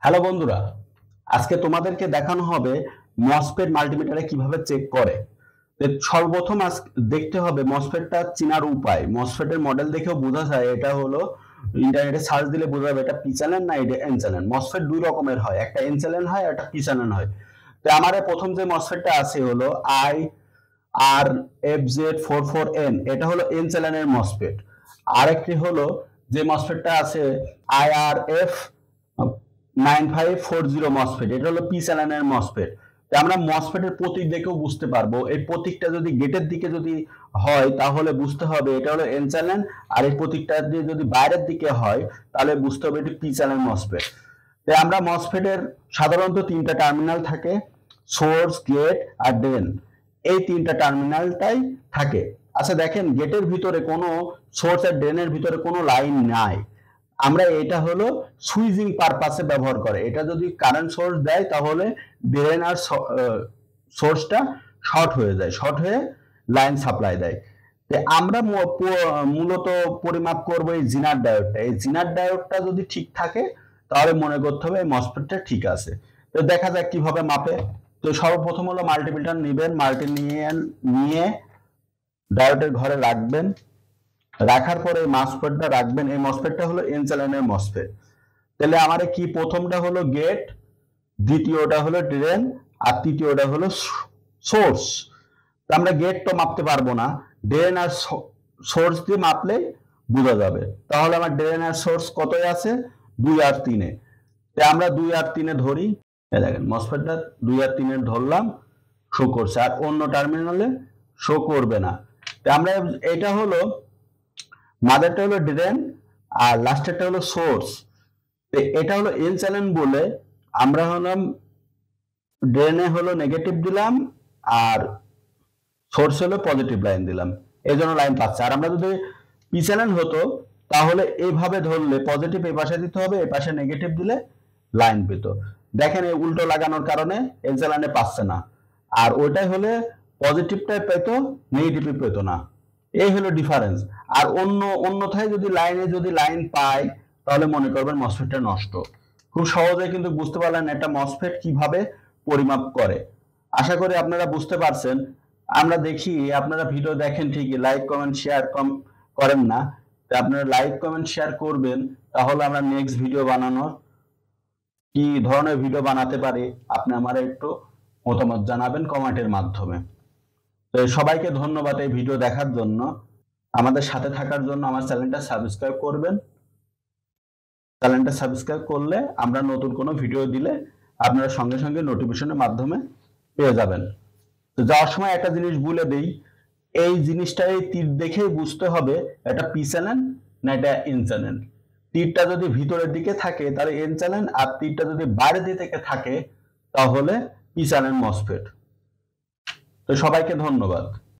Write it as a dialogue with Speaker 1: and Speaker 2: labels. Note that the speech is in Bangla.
Speaker 1: হ্যালো বন্ধুরা, আজকে তোমাদেরকে দেখানো হবে মসফেট মাল্টিমিটারে কিভাবে চেক করে। সর্বপ্রথম দেখতে হবে মসফেটটা চেনার উপায়। মসফেটের মডেল দেখেও বোঝা যায়, এটা হলো ইন্টারনেটে সার্চ দিলে বোঝা যাবে এটা পি চ্যানেল না এটা এন চ্যানেল। মসফেট দুই রকমের হয়, একটা এন চ্যানেল হয়, একটা পি চ্যানেল হয়। তো আমার প্রথম যে মসফেটটা আছে হলো I R F Z 44N, এটা হলো এন চ্যানেলের মসফেট। আরেকটি হলো যে মসফেটটা আছে আই আর এফ 9540 মসফেট, এটা হলো পি চ্যানেলের মসফেট। তো আমরা মসফেটের প্রতীক দেখেও বুঝতে পারবো। এই প্রতীকটা যদি গেটের দিকে যদি হয় তাহলে বুঝতে হবে এটা হলো এন চ্যানেল, আর এই প্রতীকটা দিয়ে যদি বাইরের দিকে হয় তাহলে বুঝতে হবে এটি পি চ্যানেল মসফেট। তো আমরা মসফেটের সাধারণত তিনটা টার্মিনাল থাকে, সোর্স, গেট আর ড্রেন। এই তিনটা টার্মিনালটাই থাকে। আচ্ছা দেখেন, গেটের ভিতরে কোনো সোর্স আর ড্রেনের ভিতরে কোনো লাইন নাই। আমরা এটা হলো সুইচিং পারপাসে ব্যবহার করে। এটা যদি কারেন্ট সোর্স দেয় তাহলে ড্রেন আর সোর্সটা শর্ট হয়ে যায়, শর্ট হয়ে লাইন সাপ্লাই দেয়। আমরা মূলত পরিমাপ করব এই জিনার ডায়োডটা। এই জিনার ডায়োডটা যদি ঠিক থাকে তাহলে মনে করতে হবে এই মসফেটটা ঠিক আছে। তো দেখা যাক কিভাবে মাপে। তো সর্বপ্রথম হলো মাল্টিমিটার নেবেন, নিয়ে ডায়োডের ঘরে রাখবেন। রাখার পরে এই মসফেটটা রাখবেন। এই মসফেটটা হলো এন চ্যানেলের মসফেট। তাহলে আমার কি প্রথমটা হলো গেট, দ্বিতীয়টা হলো ড্রেন, আর তৃতীয়টা হলো সোর্স। আমরা গেট তো মাপতে পারবো না, ড্রেন আর সোর্স দিয়ে মাপলে বোঝা যাবে। তাহলে আমার ড্রেন আর সোর্স কতই আছে? 2 আর 3-এ। আমরা 2 আর 3-এ ধরি। দেখেন মসফেটটা 2 আর 3-এ ধরলাম, শো করছে, আর অন্য টার্মিনালে শো করবে না। আমরা এটা হলো মাদারটা হলো ড্রেন আর লাস্টেরটা হলো সোর্স। এটা হলো এন চ্যানেল বলে আমরা হলাম ড্রেনে হলো নেগেটিভ দিলাম আর সোর্স হলো পজিটিভ লাইন দিলাম, এই জন্য লাইন পাচ্ছে। আর আমরা যদি পি চ্যানেল হতো তাহলে এইভাবে ধরলে পজিটিভ এই পাশে দিতে হবে, এই পাশে নেগেটিভ দিলে লাইন পেত। দেখেন এই উল্টো লাগানোর কারণে এন চ্যানেলে পাচ্ছে না, আর ওইটাই হলে পজিটিভটাই পেতো, নেগেটিভ পেতো না। এই হলো ডিফারেন্স। আর অন্যথায় যদি লাইন পায় তাহলে মনে করবেন মসফেটটা নষ্ট। খুব সহজে কিন্তু বুঝতে পারলেন এটা মসফেট কিভাবে পরিমাপ করে। আশা করি আপনারা বুঝতে পারছেন। আমরা দেখি আপনারা ভিডিও দেখেন ঠিকই, লাইক কমেন্ট শেয়ার করেন না। তো আপনারা লাইক কমেন্ট শেয়ার করবেন, তাহলে আমরা নেক্সট ভিডিও বানানোর কি ধরনের ভিডিও বানাতে পারি আপনি আমার একটু মতামত জানাবেন কমেন্টের মাধ্যমে। তো সবাইকে ধন্যবাদ এই ভিডিও দেখার জন্য, আমাদের সাথে থাকার জন্য। আমার চ্যানেলটা সাবস্ক্রাইব করবেন। চ্যানেলটা সাবস্ক্রাইব করলে আমরা নতুন কোনো ভিডিও দিলে আপনারা সঙ্গে সঙ্গে নোটিফিকেশনের মাধ্যমে পেয়ে যাবেন। তো যাওয়ার সময় একটা জিনিস বলে দেই, এই জিনিসটাই তীর দেখেই বুঝতে হবে এটা পি চ্যানেল না এটা এন চ্যানেল। তীরটা যদি ভিতরের দিকে থাকে তাহলে এন চ্যানেল, আর তীরটা যদি বাইরের দিকে থাকে তাহলে পি চ্যানেল মসফেট। তো সবাইকে ধন্যবাদ।